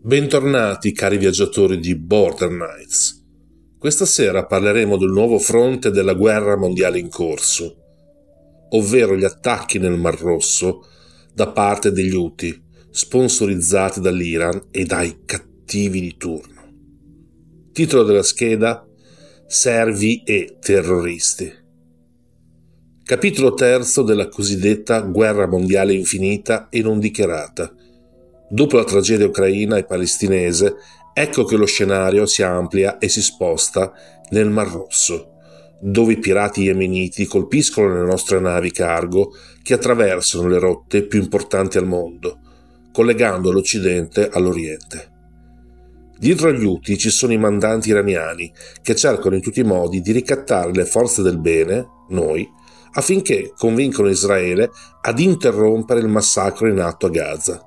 Bentornati cari viaggiatori di Border Knights. Questa sera parleremo del nuovo fronte della guerra mondiale in corso, ovvero gli attacchi nel Mar Rosso da parte degli Houthi, sponsorizzati dall'Iran e dai cattivi di turno. Titolo della scheda: Servi e terroristi. Capitolo terzo della cosiddetta guerra mondiale infinita e non dichiarata. Dopo la tragedia ucraina e palestinese, ecco che lo scenario si amplia e si sposta nel Mar Rosso, dove i pirati yemeniti colpiscono le nostre navi cargo che attraversano le rotte più importanti al mondo, collegando l'Occidente all'Oriente. Dietro agli Houthi ci sono i mandanti iraniani che cercano in tutti i modi di ricattare le forze del bene, noi, affinché convincono Israele ad interrompere il massacro in atto a Gaza.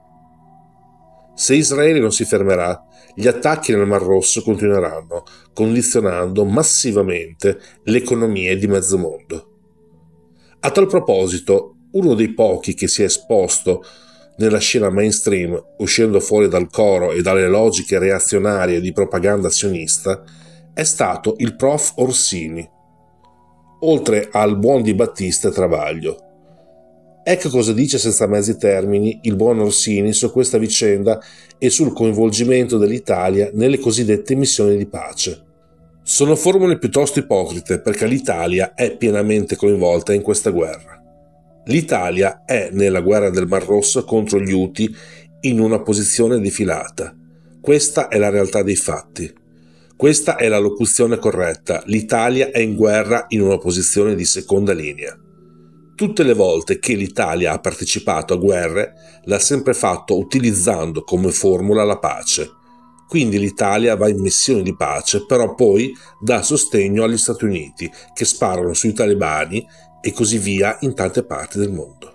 Se Israele non si fermerà, gli attacchi nel Mar Rosso continueranno, condizionando massivamente le economie di mezzo mondo. A tal proposito, uno dei pochi che si è esposto nella scena mainstream, uscendo fuori dal coro e dalle logiche reazionarie di propaganda sionista, è stato il prof Orsini, oltre al buon Di Battista e Travaglio. Ecco cosa dice senza mezzi termini il buon Orsini su questa vicenda e sul coinvolgimento dell'Italia nelle cosiddette missioni di pace. Sono formule piuttosto ipocrite perché l'Italia è pienamente coinvolta in questa guerra. L'Italia è nella guerra del Mar Rosso contro gli Houthi in una posizione defilata. Questa è la realtà dei fatti. Questa è la locuzione corretta. L'Italia è in guerra in una posizione di seconda linea. Tutte le volte che l'Italia ha partecipato a guerre l'ha sempre fatto utilizzando come formula la pace. Quindi l'Italia va in missioni di pace, però poi dà sostegno agli Stati Uniti, che sparano sui talebani e così via in tante parti del mondo.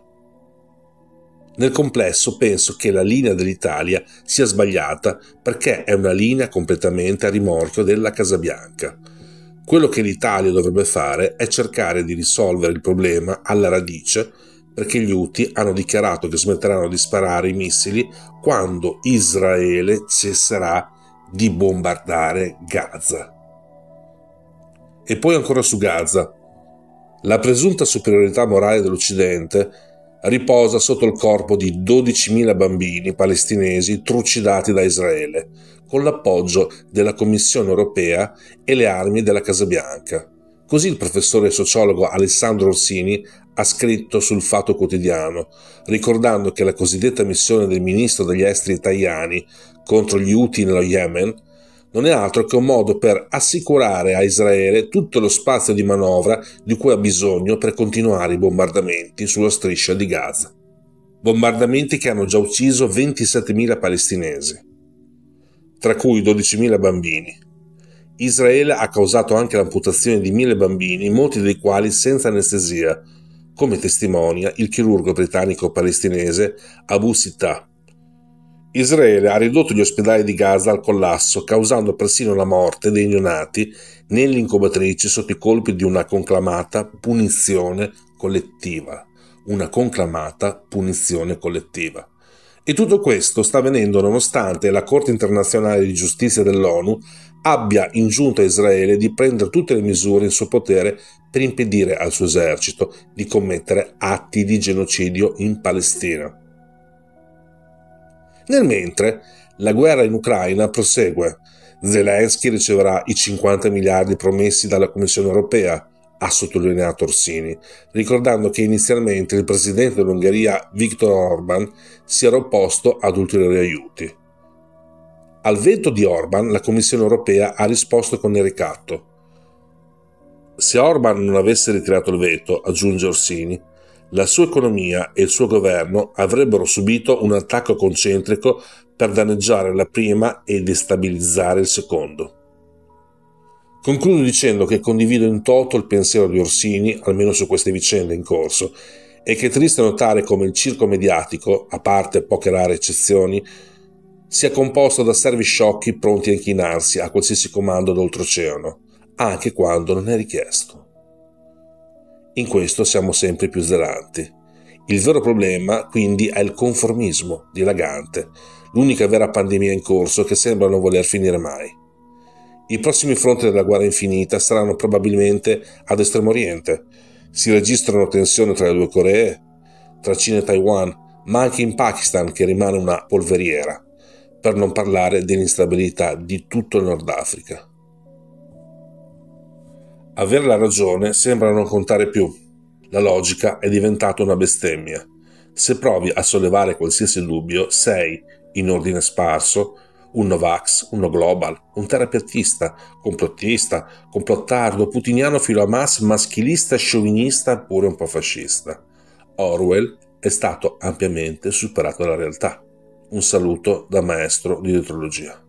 Nel complesso penso che la linea dell'Italia sia sbagliata perché è una linea completamente a rimorchio della Casa Bianca. Quello che l'Italia dovrebbe fare è cercare di risolvere il problema alla radice, perché gli Houthi hanno dichiarato che smetteranno di sparare i missili quando Israele cesserà di bombardare Gaza. E poi ancora su Gaza. La presunta superiorità morale dell'Occidente riposa sotto il corpo di 12.000 bambini palestinesi trucidati da Israele, con l'appoggio della Commissione europea e le armi della Casa Bianca. Così il professore sociologo Alessandro Orsini ha scritto sul Fatto Quotidiano, ricordando che la cosiddetta missione del ministro degli esteri Tajani contro gli Houthi nello Yemen non è altro che un modo per assicurare a Israele tutto lo spazio di manovra di cui ha bisogno per continuare i bombardamenti sulla striscia di Gaza. Bombardamenti che hanno già ucciso 27.000 palestinesi, tra cui 12.000 bambini. Israele ha causato anche l'amputazione di 1.000 bambini, molti dei quali senza anestesia, come testimonia il chirurgo britannico-palestinese Abu Sittah. Israele ha ridotto gli ospedali di Gaza al collasso, causando persino la morte dei neonati nelle incubatrici sotto i colpi di una conclamata punizione collettiva. Una conclamata punizione collettiva. E tutto questo sta avvenendo nonostante la Corte internazionale di giustizia dell'ONU abbia ingiunto a Israele di prendere tutte le misure in suo potere per impedire al suo esercito di commettere atti di genocidio in Palestina. Nel mentre, la guerra in Ucraina prosegue. Zelensky riceverà i 50 miliardi promessi dalla Commissione europea, ha sottolineato Orsini, ricordando che inizialmente il presidente dell'Ungheria Viktor Orban si era opposto ad ulteriori aiuti. Al veto di Orban, la Commissione europea ha risposto con il ricatto. Se Orban non avesse ritirato il veto, aggiunge Orsini, la sua economia e il suo governo avrebbero subito un attacco concentrico per danneggiare la prima e destabilizzare il secondo. Concludo dicendo che condivido in toto il pensiero di Orsini, almeno su queste vicende in corso, e che è triste notare come il circo mediatico, a parte poche rare eccezioni, sia composto da servi sciocchi pronti a inchinarsi a qualsiasi comando d'oltreoceano, anche quando non è richiesto. In questo siamo sempre più zelanti. Il vero problema, quindi, è il conformismo dilagante, l'unica vera pandemia in corso che sembra non voler finire mai. I prossimi fronti della guerra infinita saranno probabilmente ad Estremo Oriente. Si registrano tensioni tra le due Coree, tra Cina e Taiwan, ma anche in Pakistan, che rimane una polveriera, per non parlare dell'instabilità di tutto il Nord Africa. Avere la ragione sembra non contare più. La logica è diventata una bestemmia. Se provi a sollevare qualsiasi dubbio, sei, in ordine sparso, un Novax, un No Global, un terapeutista, complottista, complottardo, putiniano filo Hamas, maschilista, sciovinista, pure un po' fascista. Orwell è stato ampiamente superato dalla realtà. Un saluto da maestro di dietrologia.